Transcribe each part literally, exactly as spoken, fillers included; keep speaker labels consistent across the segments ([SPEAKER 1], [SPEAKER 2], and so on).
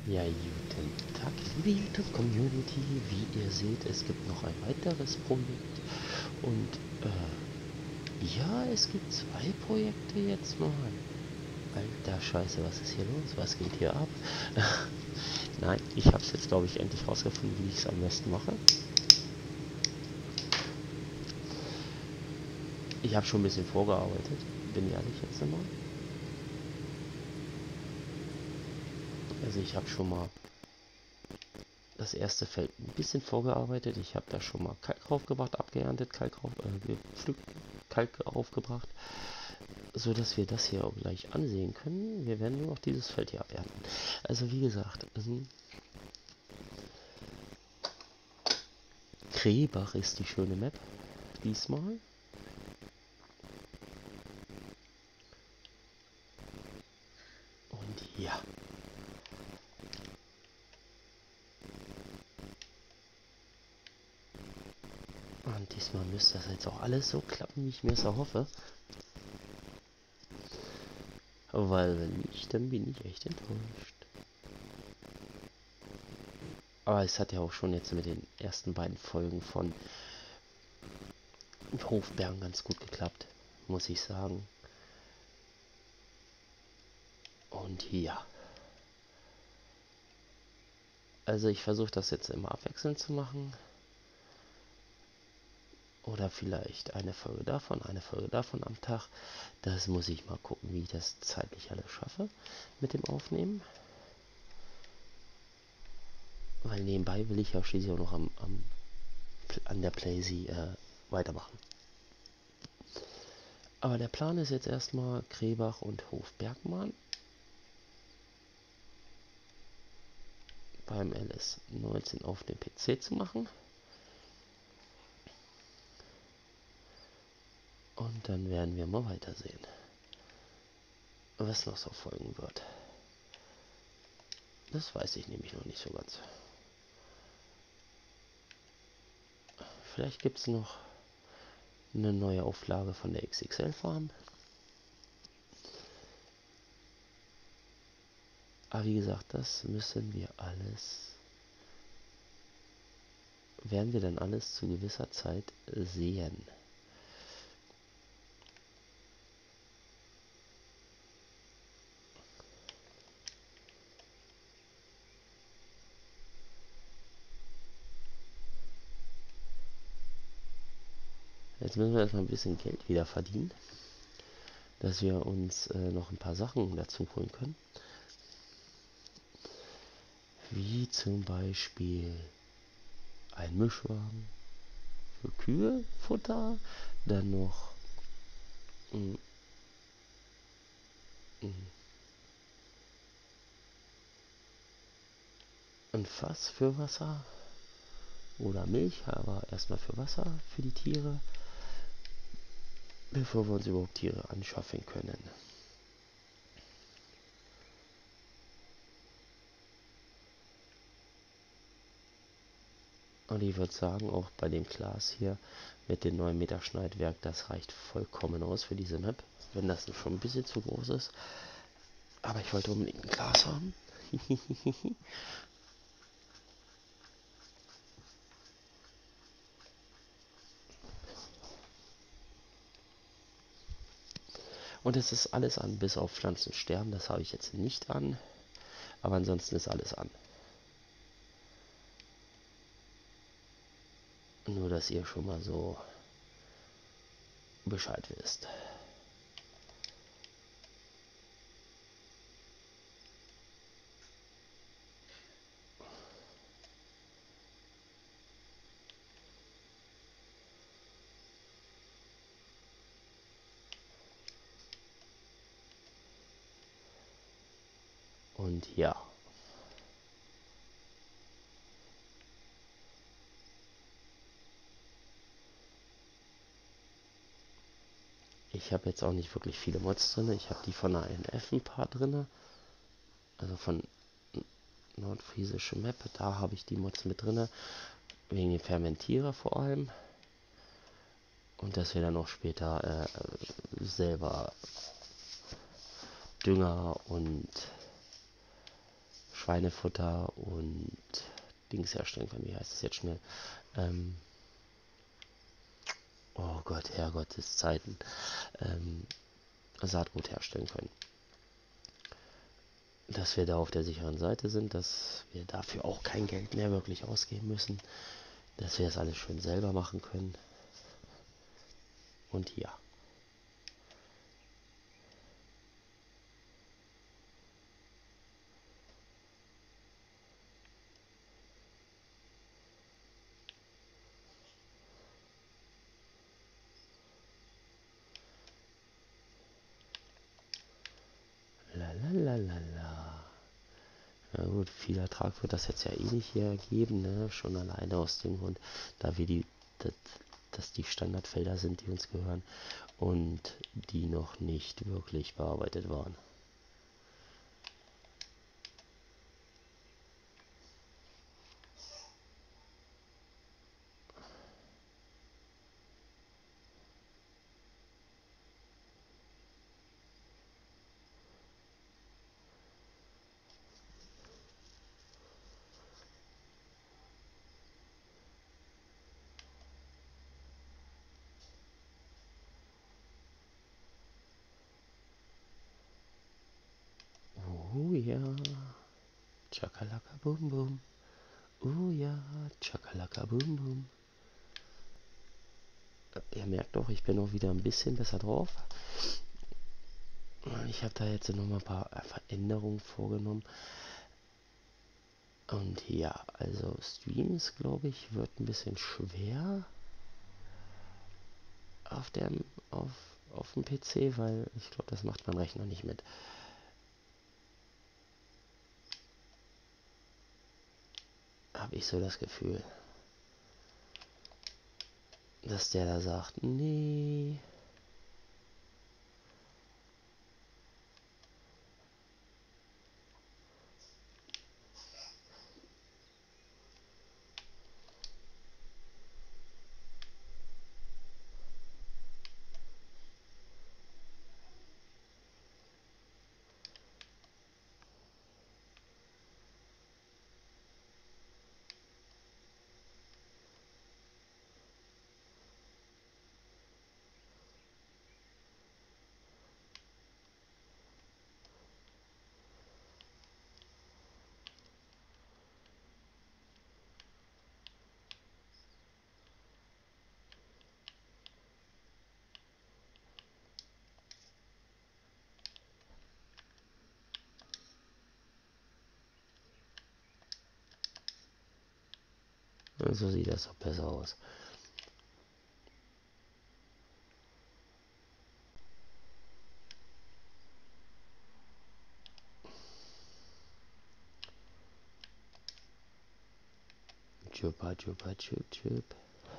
[SPEAKER 1] Ja, guten Tag, liebe YouTube-Community. Wie ihr seht, es gibt noch ein weiteres Projekt. Und äh, ja, es gibt zwei Projekte jetzt mal. Alter Scheiße, was ist hier los? Was geht hier ab? Nein, ich habe es jetzt, glaube ich, endlich rausgefunden, wie ich es am besten mache. Ich habe schon ein bisschen vorgearbeitet, bin ehrlich jetzt einmal. Also ich habe schon mal das erste Feld ein bisschen vorgearbeitet. Ich habe da schon mal Kalk raufgebracht, abgeerntet, Kalk rauf, äh, gepflückt, Kalk aufgebracht, so dass wir das hier auch gleich ansehen können. Wir werden nur noch dieses Feld hier abernten. Also wie gesagt, ähm, Krebach ist die schöne Map diesmal. Und ja, und diesmal müsste das jetzt auch alles so klappen, wie ich mir es erhoffe. Weil wenn nicht, dann bin ich echt enttäuscht. Aber es hat ja auch schon jetzt mit den ersten beiden Folgen von Hofbergen ganz gut geklappt, muss ich sagen. Und ja. Also ich versuche das jetzt immer abwechselnd zu machen. Oder vielleicht eine Folge davon, eine Folge davon am Tag. Das muss ich mal gucken, wie ich das zeitlich alles schaffe mit dem Aufnehmen. Weil nebenbei will ich ja schließlich auch noch am, am an der Playsee äh, weitermachen. Aber der Plan ist jetzt erstmal Krebach und Hofbergmann beim L S neunzehn auf dem P C zu machen. Und dann werden wir mal weitersehen, was noch so folgen wird. Das weiß ich nämlich noch nicht so ganz. Vielleicht gibt es noch eine neue Auflage von der X X L Farm. Aber wie gesagt, das müssen wir alles, werden wir dann alles zu gewisser Zeit sehen. Jetzt müssen wir erstmal ein bisschen Geld wieder verdienen, dass wir uns äh, noch ein paar Sachen dazu holen können. Wie zum Beispiel ein Mischwagen für Kühe, Futter, dann noch ein, ein Fass für Wasser oder Milch, aber erstmal für Wasser für die Tiere, bevor wir uns überhaupt Tiere anschaffen können. Und ich würde sagen, auch bei dem Glas hier mit dem neun Meter Schneidwerk, das reicht vollkommen aus für diese Map, wenn das schon ein bisschen zu groß ist. Aber ich wollte unbedingt ein Glas haben. Und es ist alles an, bis auf Pflanzen sterben, das habe ich jetzt nicht an. Aber ansonsten ist alles an. Nur, dass ihr schon mal so Bescheid wisst. Und ja. Ich habe jetzt auch nicht wirklich viele Mods drin. Ich habe die von der A N F ein paar drin. Also von Nordfriesische Map. Da habe ich die Mods mit drin. Wegen dem Fermentierer vor allem. Und dass wir dann auch später äh, selber Dünger und Schweinefutter und Dings herstellen können. Wie heißt das jetzt schnell? Ähm, oh Gott, Herrgott des Zeiten. Ähm, Saatgut herstellen können. Dass wir da auf der sicheren Seite sind, dass wir dafür auch kein Geld mehr wirklich ausgeben müssen, dass wir das alles schön selber machen können. Und ja. Lalalala. Na gut, viel Ertrag wird das jetzt ja eh nicht hier geben, ne? Schon alleine aus dem Grund, da wir die, das, dass die Standardfelder sind, die uns gehören und die noch nicht wirklich bearbeitet waren. Oh ja, Chakalaka Bum Bum. Oh ja, Chakalaka Bum Bum. Ihr merkt doch, ich bin auch wieder ein bisschen besser drauf. Ich habe da jetzt noch mal ein paar Veränderungen vorgenommen. Und ja, also Streams, glaube ich, wird ein bisschen schwer auf dem, auf, auf dem P C, weil ich glaube, das macht mein Rechner nicht mit. Habe ich so das Gefühl, dass der da sagt, nee. Und so sieht das auch besser aus. Chupa, chupa, chup, chup.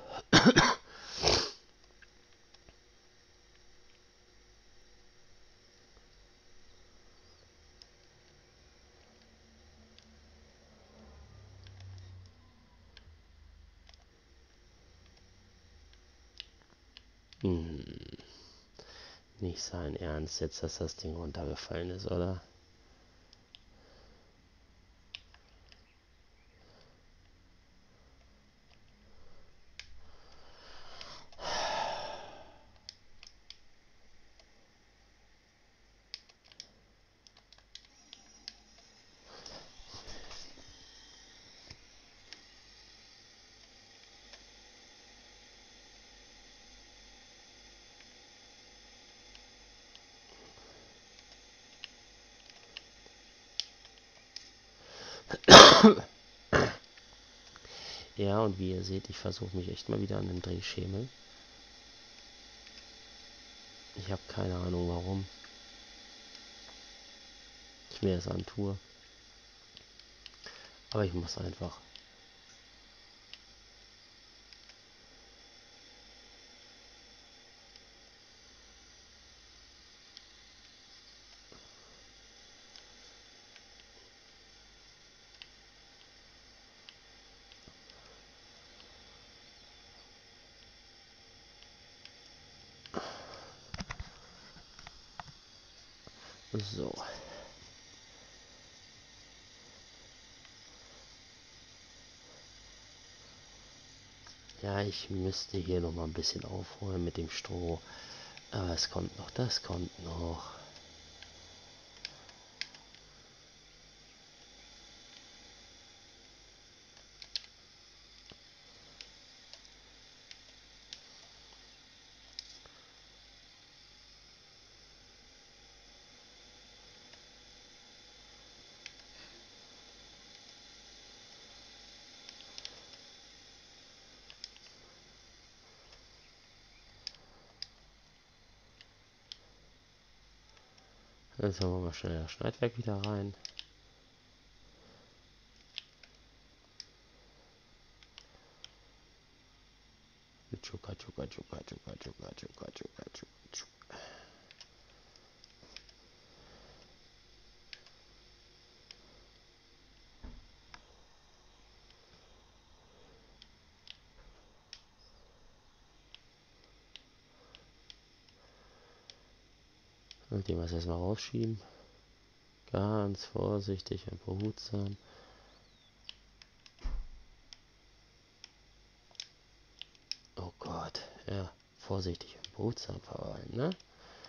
[SPEAKER 1] Hm. Nicht sein Ernst jetzt, dass das Ding runtergefallen ist, oder? Ja, und wie ihr seht, ich versuche mich echt mal wieder an den Drehschemel. Ich habe keine Ahnung warum ich mir das antue. Aber ich muss einfach. So. Ja, ich müsste hier noch mal ein bisschen aufräumen mit dem Stroh. Aber es kommt noch, das kommt noch. Jetzt haben wir mal schnell das Schneidwerk wieder rein. Chuka, chuka, chuka, chuka, chuka, chuka, chuka, chuka. Und den wir erstmal rausschieben. Ganz vorsichtig und behutsam. Oh Gott, ja, vorsichtig und behutsam verwalten, ne?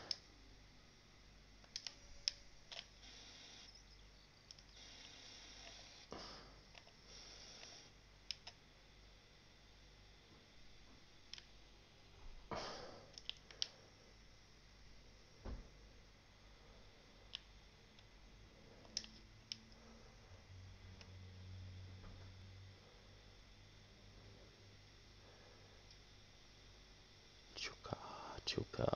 [SPEAKER 1] Chuka, chuka.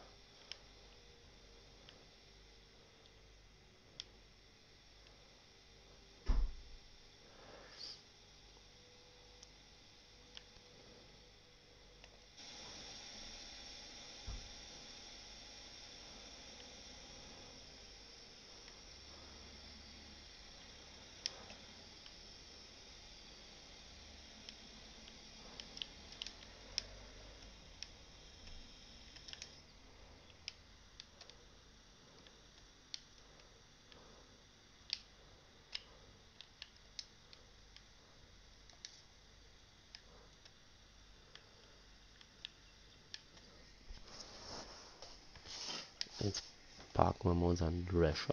[SPEAKER 1] Jetzt parken wir mal unseren Drescher.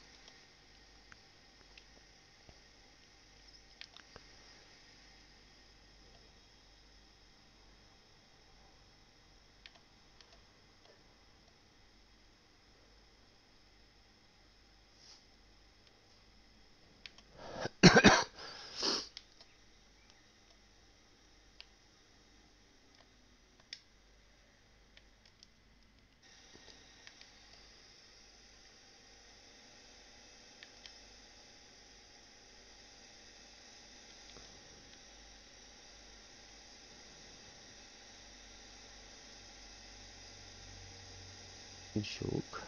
[SPEAKER 1] Joke.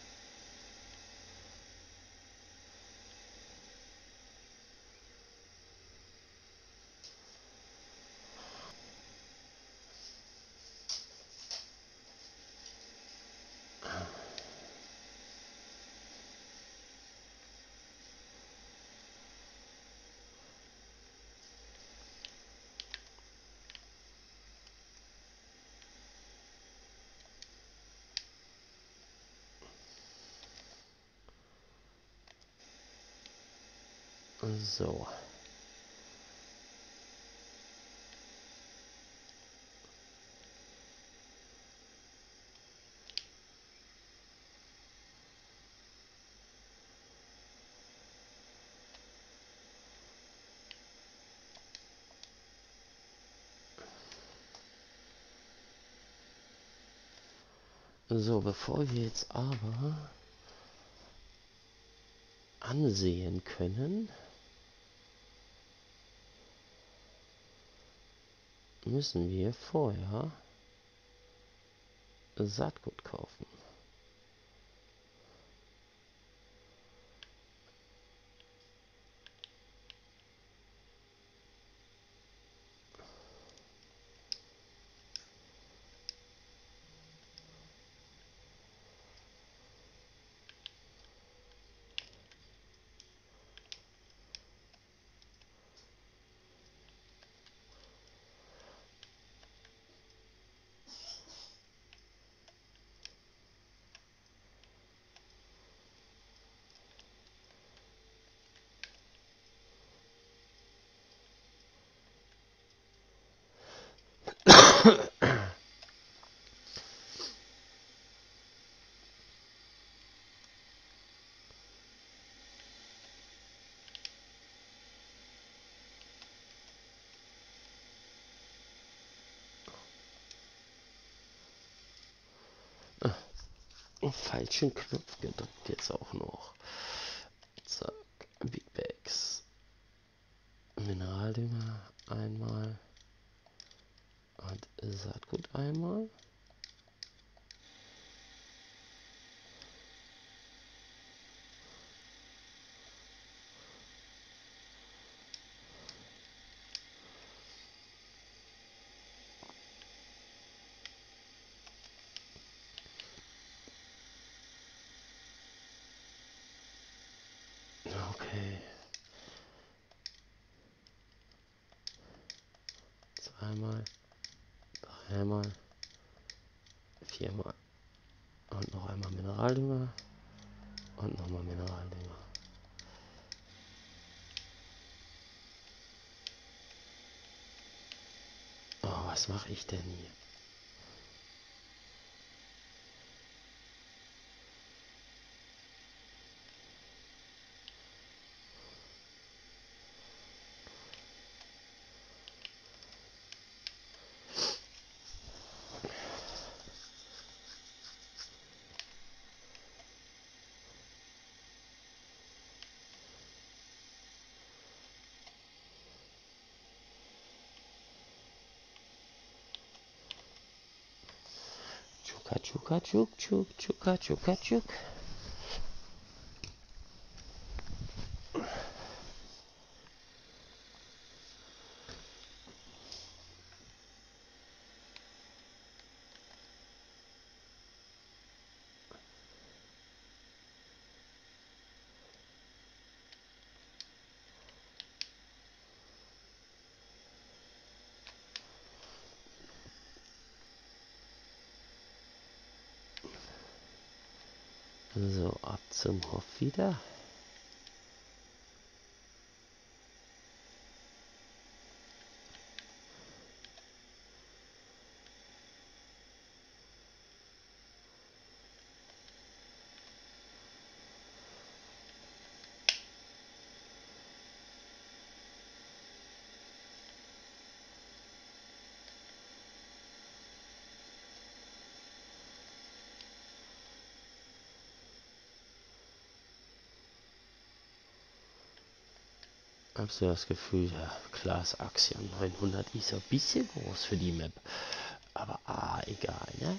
[SPEAKER 1] So. So, bevor wir jetzt aber ansehen können, müssen wir vorher Saatgut kaufen. Falschen Knopf gedrückt jetzt auch noch. Zack, Big Bags. Mineraldünger einmal. Und Saatgut einmal. Okay. Zweimal, dreimal, viermal. Und noch einmal Mineraldünger. Und nochmal Mineraldünger. Oh, was mache ich denn hier? Chuka chuka chuk chuk chuka chuka chuk. So, ab zum Hof wieder. Hab so das Gefühl, ja, Class Axion neunhundert ist ein bisschen groß für die Map. Aber ah, egal, ne?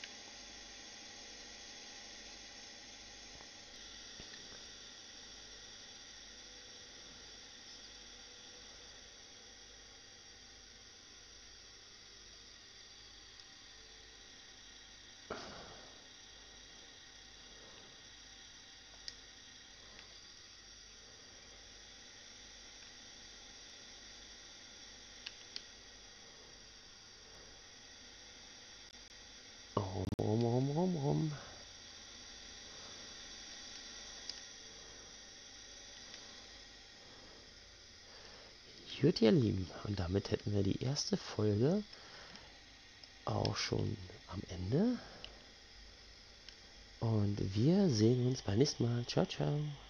[SPEAKER 1] Rum, rum, rum, rum, rum. Gut, ihr Lieben, und damit hätten wir die erste Folge auch schon am Ende. Und wir sehen uns beim nächsten Mal. Ciao, ciao.